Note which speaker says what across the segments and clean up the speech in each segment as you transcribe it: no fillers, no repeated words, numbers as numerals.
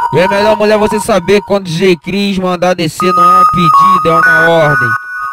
Speaker 1: E é melhor, mulher, você saber quando o DJ Cris mandar descer não é um pedido, é uma ordem.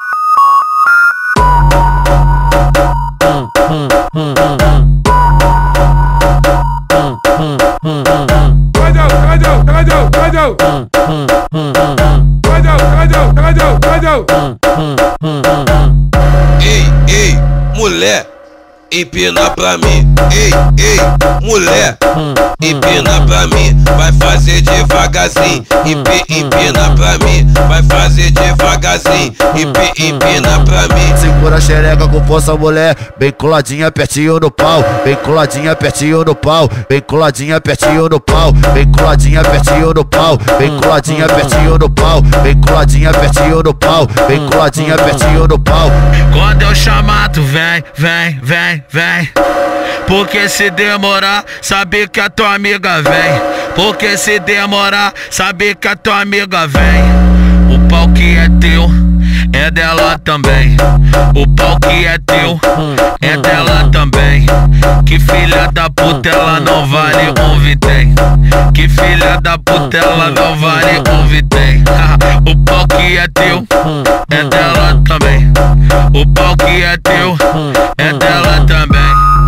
Speaker 2: Ei, mulher, empina pra mim. Ei, mulher, empina pra mim. Vai fazer devagarzinho. Empina pra mim. Vai fazer devagarzinho. Empina pra mim.
Speaker 3: Segura a xereca com força, mulher. Bem coladinha, pertinho no pau. Bem coladinha, pertinho no pau. Bem coladinha, pertinho no pau. Bem coladinha, pertinho no pau. Bem coladinha, pertinho no pau. Bem coladinha, pertinho no pau. Bem coladinha, pertinho no pau.
Speaker 4: Quando eu chamar, tu vem, vem, vem, vem. Porque se demorar, sabe que a tua amiga vem. Porque se demorar, sabe que a tua amiga vem. O pau que é teu é dela também. O pau que é teu é dela também. Que filha da puta, ela não vale um vintém. Que filha da puta, ela não vale um vintém. O pau que é teu é dela também. O pau que é teu é dela também.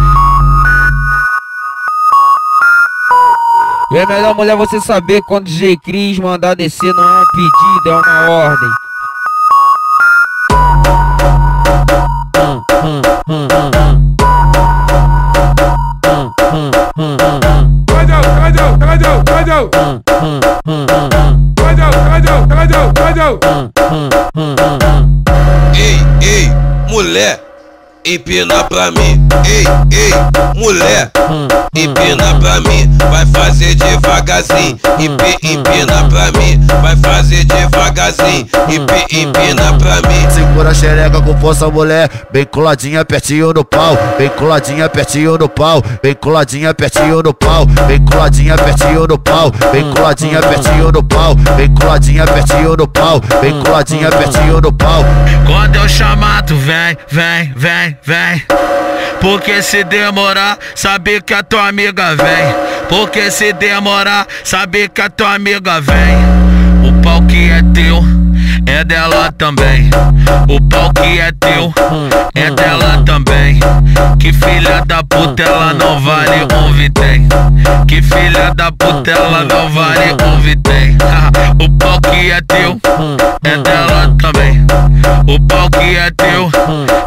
Speaker 1: E é melhor, mulher, você saber quando o DJ Cris mandar descer não é um pedido, é uma ordem.
Speaker 2: Ei, mulher, empina pra mim. Ei, mulher, empina pra mim. Vai fazer devagarzinho. Empina pra mim. Vai fazer devagarzinho. Empina pra mim.
Speaker 3: Segura a xereca com força, mulher. Bem coladinha, pertinho no pau. Bem coladinha, pertinho no pau. Bem coladinha, pertinho no pau. Bem coladinha, pertinho no pau. Bem coladinha, pertinho no pau. Bem coladinha, pertinho no pau. Bem coladinha, pertinho no pau.
Speaker 4: Quando eu chamar, tu vem, vem, vem, vem. Porque se demorar, sabe que a tua amiga vem. Porque se demorar, sabe que a tua amiga vem. O pau que é teu é dela também. O pau que é teu é dela também. Que filha da puta, ela não vale um vintém. Que filha da puta, ela não vale um vintém. O pau que é teu é dela também. O pau que é teu